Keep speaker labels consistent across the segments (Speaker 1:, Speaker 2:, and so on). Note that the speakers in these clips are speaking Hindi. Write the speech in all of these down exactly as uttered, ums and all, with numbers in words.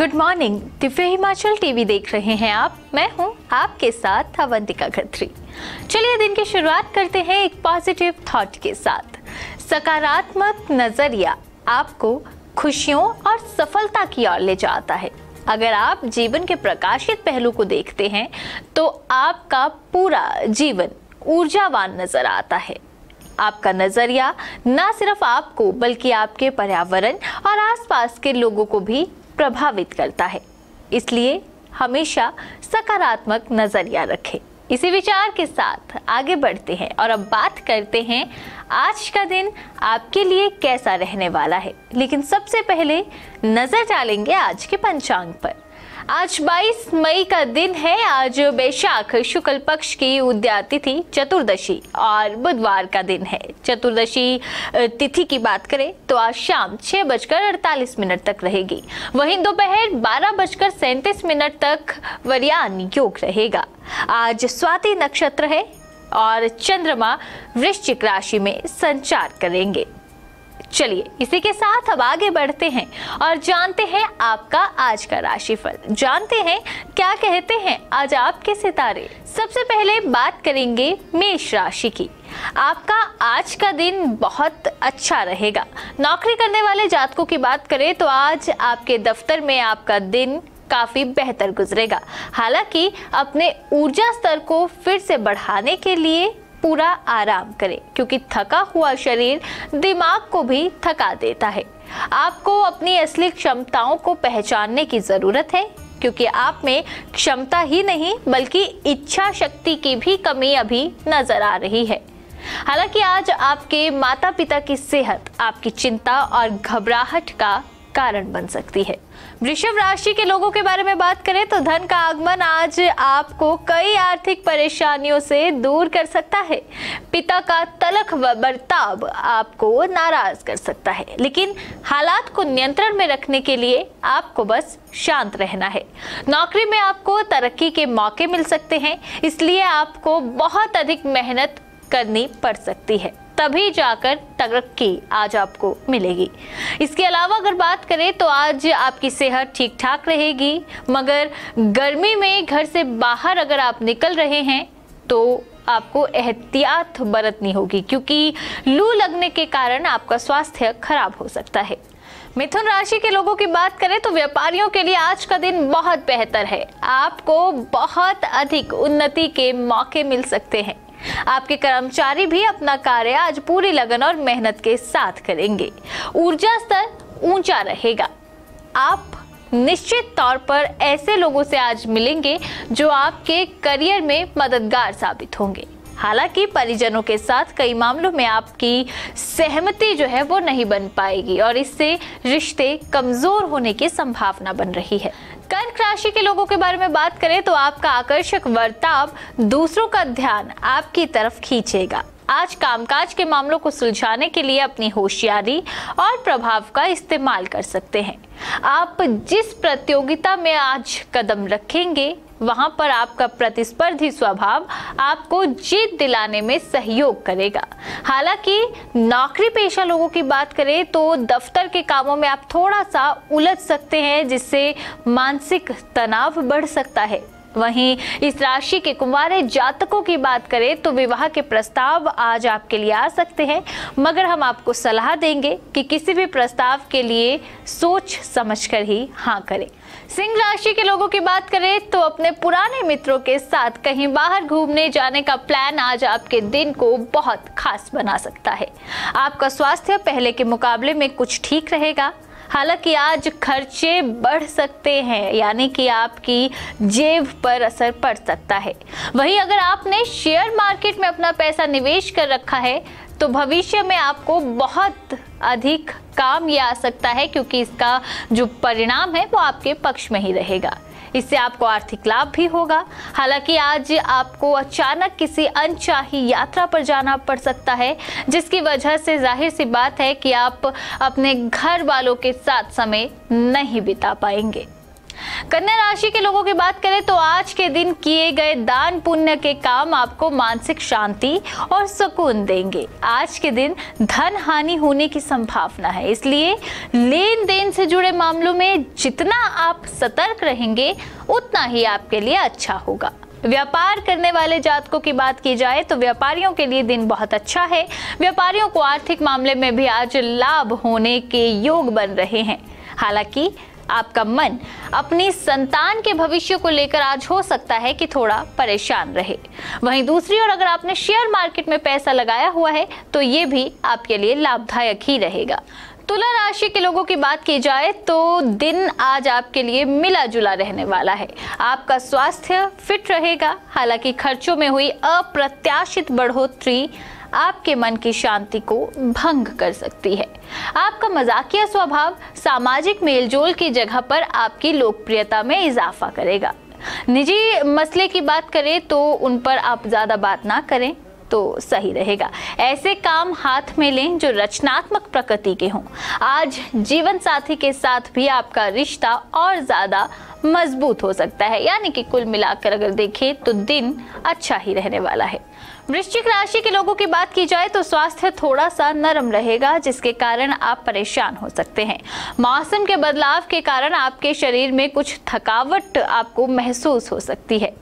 Speaker 1: Good morning, Divya Himachal TV देख रहे हैं आप। मैं हूं आपके साथ अवंतिका खत्री। चलिए दिन की शुरुआत करते हैं एक पॉजिटिव थॉट के साथ। सकारात्मक नजरिया आपको खुशियों और सफलता की ओर ले जाता है। अगर आप जीवन के प्रकाशित पहलू को देखते हैं तो आपका पूरा जीवन ऊर्जावान नजर आता है। आपका नजरिया न सिर्फ आपको बल्कि आपके पर्यावरण और आसपास के लोगों को भी प्रभावित करता है। इसलिए हमेशा सकारात्मक नजरिया रखें। इसी विचार के साथ आगे बढ़ते हैं और अब बात करते हैं आज का दिन आपके लिए कैसा रहने वाला है। लेकिन सबसे पहले नजर डालेंगे आज के पंचांग पर। आज बाईस मई का दिन है। आज वैशाख शुक्ल पक्ष की उद्या तिथि चतुर्दशी और बुधवार का दिन है। चतुर्दशी तिथि की बात करें तो आज शाम छह बजकर अड़तालीस मिनट तक रहेगी। वहीं दोपहर बारह बजकर सैंतीस मिनट तक वरयान योग रहेगा। आज स्वाति नक्षत्र है और चंद्रमा वृश्चिक राशि में संचार करेंगे। चलिए इसी के साथ अब आगे बढ़ते हैं और जानते हैं आपका आज का राशिफल। जानते हैं क्या कहते हैं आज आपके सितारे। सबसे पहले बात करेंगे मेष राशि की। आपका आज का दिन बहुत अच्छा रहेगा। नौकरी करने वाले जातकों की बात करें तो आज आपके दफ्तर में आपका दिन काफी बेहतर गुजरेगा। हालांकि अपने ऊर्जा स्तर को फिर से बढ़ाने के लिए पूरा आराम करें, क्योंकि थका हुआ शरीर दिमाग को भी थका देता है। आपको अपनी असली क्षमताओं को पहचानने की जरूरत है, क्योंकि आप में क्षमता ही नहीं बल्कि इच्छा शक्ति की भी कमी अभी नजर आ रही है। हालांकि आज आपके माता पिता की सेहत आपकी चिंता और घबराहट का कारण बन सकती है। वृषभ राशि के लोगों के बारे में बात करें तो धन का आगमन आज आपको कई आर्थिक परेशानियों से दूर कर सकता है। पिता का तलख व बर्ताव आपको नाराज कर सकता है, लेकिन हालात को नियंत्रण में रखने के लिए आपको बस शांत रहना है। नौकरी में आपको तरक्की के मौके मिल सकते हैं, इसलिए आपको बहुत अधिक मेहनत करनी पड़ सकती है, तभी जाकर तरक्की आज आपको मिलेगी। इसके अलावा अगर बात करें तो आज आपकी सेहत ठीक ठाक रहेगी, मगर गर्मी में घर से बाहर अगर आप निकल रहे हैं तो आपको एहतियात बरतनी होगी, क्योंकि लू लगने के कारण आपका स्वास्थ्य खराब हो सकता है। मिथुन राशि के लोगों की बात करें तो व्यापारियों के लिए आज का दिन बहुत बेहतर है। आपको बहुत अधिक उन्नति के मौके मिल सकते हैं। आपके कर्मचारी भी अपना कार्य आज पूरी लगन और मेहनत के साथ करेंगे। ऊर्जा स्तर ऊंचा रहेगा। आप निश्चित तौर पर ऐसे लोगों से आज मिलेंगे जो आपके करियर में मददगार साबित होंगे। हालांकि परिजनों के साथ कई मामलों में आपकी सहमति जो है वो नहीं बन पाएगी और इससे रिश्ते कमजोर होने की संभावना बन रही है। कर्क राशि के लोगों के बारे में बात करें तो आपका आकर्षक बर्ताव दूसरों का ध्यान आपकी तरफ खींचेगा। आज कामकाज के मामलों को सुलझाने के लिए अपनी होशियारी और प्रभाव का इस्तेमाल कर सकते हैं। आप जिस प्रतियोगिता में आज कदम रखेंगे वहां पर आपका प्रतिस्पर्धी स्वभाव आपको जीत दिलाने में सहयोग करेगा। हालांकि नौकरी पेशा लोगों की बात करें तो दफ्तर के कामों में आप थोड़ा सा उलझ सकते हैं, जिससे मानसिक तनाव बढ़ सकता है। वहीं इस राशि के कुंवारे जातकों की बात करें तो विवाह के प्रस्ताव आज आपके लिए आ सकते हैं, मगर हम आपको सलाह देंगे कि किसी भी प्रस्ताव के लिए सोच समझकर ही हाँ करें। सिंह राशि के लोगों की बात करें तो अपने पुराने मित्रों के साथ कहीं बाहर घूमने जाने का प्लान आज आपके दिन को बहुत खास बना सकता है। आपका स्वास्थ्य पहले के मुकाबले में कुछ ठीक रहेगा। हालांकि आज खर्चे बढ़ सकते हैं, यानी कि आपकी जेब पर असर पड़ सकता है। वहीं अगर आपने शेयर मार्केट में अपना पैसा निवेश कर रखा है तो भविष्य में आपको बहुत अधिक काम ये आ सकता है, क्योंकि इसका जो परिणाम है वो आपके पक्ष में ही रहेगा। इससे आपको आर्थिक लाभ भी होगा। हालांकि आज आपको अचानक किसी अनचाही यात्रा पर जाना पड़ सकता है, जिसकी वजह से जाहिर सी बात है कि आप अपने घर वालों के साथ समय नहीं बिता पाएंगे। कन्या राशि के लोगों की बात करें तो आज के दिन किए गए दान पुण्य के काम आपको मानसिक शांति और सुकून देंगे। आज के दिन धन हानि होने की संभावना है, इसलिए लेन देन से जुड़े मामलों में जितना आप सतर्क रहेंगे उतना ही आपके लिए अच्छा होगा। व्यापार करने वाले जातकों की बात की जाए तो व्यापारियों के लिए दिन बहुत अच्छा है। व्यापारियों को आर्थिक मामले में भी आज लाभ होने के योग बन रहे हैं। हालांकि आपका मन अपनी संतान के भविष्य को लेकर आज हो सकता है कि थोड़ा परेशान रहे। वहीं दूसरी ओर अगर आपने शेयर मार्केट में पैसा लगाया हुआ है तो ये भी आपके लिए लाभदायक ही रहेगा। तुला राशि के लोगों की बात की जाए तो दिन आज आपके लिए मिला जुला रहने वाला है। आपका स्वास्थ्य फिट रहेगा। हालांकि खर्चों में हुई अप्रत्याशित बढ़ोतरी आपके मन की शांति को भंग कर सकती है। आपका मजाकिया स्वभाव सामाजिक मेलजोल की जगह पर आपकी लोकप्रियता में इजाफा करेगा। निजी मसले की बात करें तो उन पर आप ज्यादा बात ना करें तो सही रहेगा। ऐसे काम हाथ में लें जो रचनात्मक प्रकृति के हों। आज जीवन साथी के साथ भी आपका रिश्ता और ज्यादा मजबूत हो सकता है, यानी कि कुल मिलाकर अगर देखें तो दिन अच्छा ही रहने वाला है। वृश्चिक राशि के लोगों की बात की जाए तो स्वास्थ्य थोड़ा सा नरम रहेगा, जिसके कारण आप परेशान हो सकते हैं। मौसम के बदलाव के कारण आपके शरीर में कुछ थकावट आपको महसूस हो सकती है।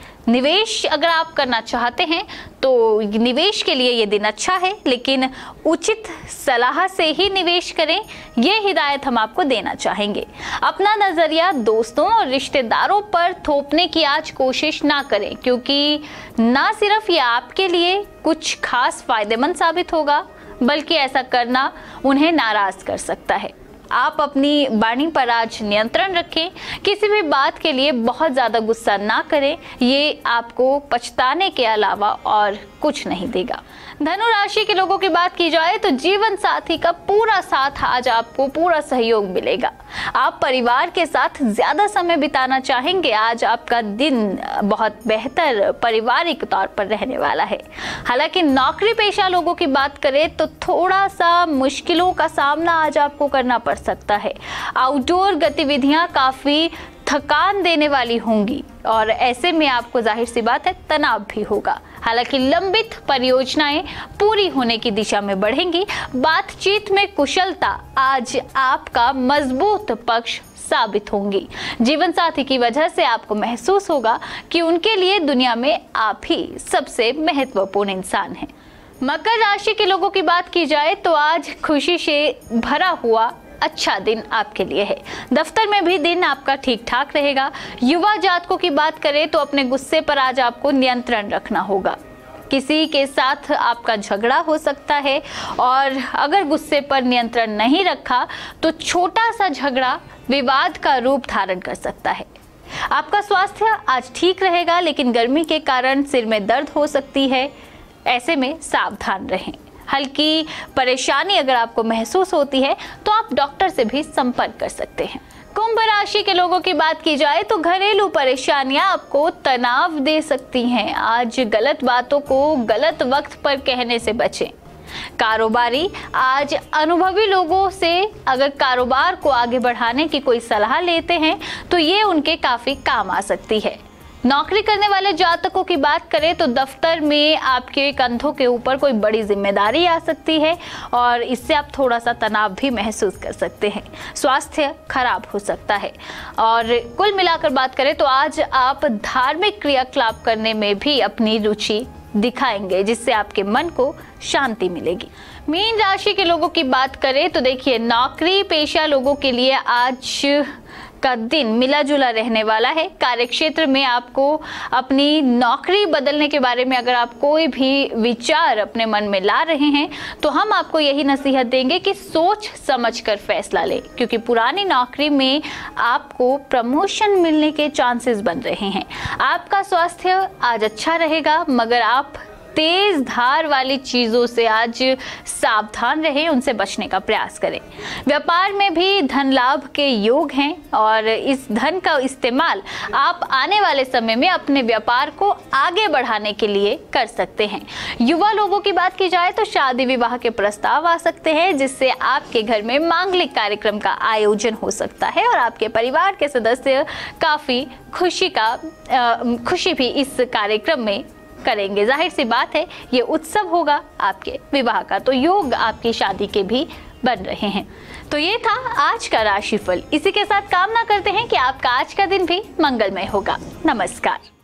Speaker 1: निवेश अगर आप करना चाहते हैं तो निवेश के लिए ये दिन अच्छा है, लेकिन उचित सलाह से ही निवेश करें, ये हिदायत हम आपको देना चाहेंगे। अपना नजरिया दोस्तों और रिश्तेदारों पर थोपने की आज कोशिश ना करें, क्योंकि ना सिर्फ ये आपके लिए कुछ खास फायदेमंद साबित होगा, बल्कि ऐसा करना उन्हें नाराज कर सकता है। आप अपनी वाणी पर आज नियंत्रण रखें। किसी भी बात के लिए बहुत ज्यादा गुस्सा ना करें, ये आपको पछताने के अलावा और कुछ नहीं देगा। धनु राशि के लोगों की बात की जाए तो जीवन साथी का पूरा साथ आज आपको पूरा सहयोग मिलेगा। आप परिवार के साथ ज्यादा समय बिताना चाहेंगे। आज आपका दिन बहुत बेहतर पारिवारिक तौर पर रहने वाला है। हालांकि नौकरी पेशा लोगों की बात करें तो थोड़ा सा मुश्किलों का सामना आज आपको करना पड़ सकता है। आउटडोर गतिविधियां काफी थकान देने वाली होंगी और ऐसे में आपको जाहिर सी बात है तनाव भी होगा। हालांकि लंबित परियोजनाएं पूरी होने की दिशा में बढ़ेंगी। बातचीत में कुशलता आज आपका मजबूत पक्ष साबित होंगी। जीवन साथी की वजह से आपको महसूस होगा कि उनके लिए दुनिया में आप ही सबसे महत्वपूर्ण इंसान हैं। मकर राशि के लोगों की बात की जाए तो आज खुशी से भरा हुआ अच्छा दिन आपके लिए है। दफ्तर में भी दिन आपका ठीक ठाक रहेगा। युवा जातकों की बात करें तो अपने गुस्से पर आज आपको नियंत्रण रखना होगा। किसी के साथ आपका झगड़ा हो सकता है और अगर गुस्से पर नियंत्रण नहीं रखा तो छोटा सा झगड़ा विवाद का रूप धारण कर सकता है। आपका स्वास्थ्य आज ठीक रहेगा, लेकिन गर्मी के कारण सिर में दर्द हो सकती है। ऐसे में सावधान रहें। हल्की परेशानी अगर आपको महसूस होती है तो आप डॉक्टर से भी संपर्क कर सकते हैं। कुंभ राशि के लोगों की बात की जाए तो घरेलू परेशानियां आपको तनाव दे सकती हैं। आज गलत बातों को गलत वक्त पर कहने से बचें। कारोबारी आज अनुभवी लोगों से अगर कारोबार को आगे बढ़ाने की कोई सलाह लेते हैं तो ये उनके काफी काम आ सकती है। नौकरी करने वाले जातकों की बात करें तो दफ्तर में आपके कंधों के ऊपर कोई बड़ी जिम्मेदारी आ सकती है और इससे आप थोड़ा सा तनाव भी महसूस कर सकते हैं। स्वास्थ्य खराब हो सकता है और कुल मिलाकर बात करें तो आज आप धार्मिक क्रियाकलाप करने में भी अपनी रुचि दिखाएंगे, जिससे आपके मन को शांति मिलेगी। मीन राशि के लोगों की बात करें तो देखिए, नौकरी पेशा लोगों के लिए आज का दिन मिला जुला रहने वाला है। कार्यक्षेत्र में आपको अपनी नौकरी बदलने के बारे में अगर आप कोई भी विचार अपने मन में ला रहे हैं तो हम आपको यही नसीहत देंगे कि सोच समझकर फैसला लें, क्योंकि पुरानी नौकरी में आपको प्रमोशन मिलने के चांसेस बन रहे हैं। आपका स्वास्थ्य आज अच्छा रहेगा, मगर आप तेज धार वाली चीजों से आज सावधान रहें, उनसे बचने का प्रयास करें। व्यापार में भी धन लाभ के योग हैं और इस धन का इस्तेमाल आप आने वाले समय में अपने व्यापार को आगे बढ़ाने के लिए कर सकते हैं। युवा लोगों की बात की जाए तो शादी विवाह के प्रस्ताव आ सकते हैं, जिससे आपके घर में मांगलिक कार्यक्रम का आयोजन हो सकता है और आपके परिवार के सदस्य काफी खुशी का खुशी भी इस कार्यक्रम में करेंगे। जाहिर सी बात है ये उत्सव होगा आपके विवाह का, तो योग आपकी शादी के भी बन रहे हैं। तो ये था आज का राशिफल। इसी के साथ कामना करते हैं कि आपका आज का दिन भी मंगलमय होगा। नमस्कार।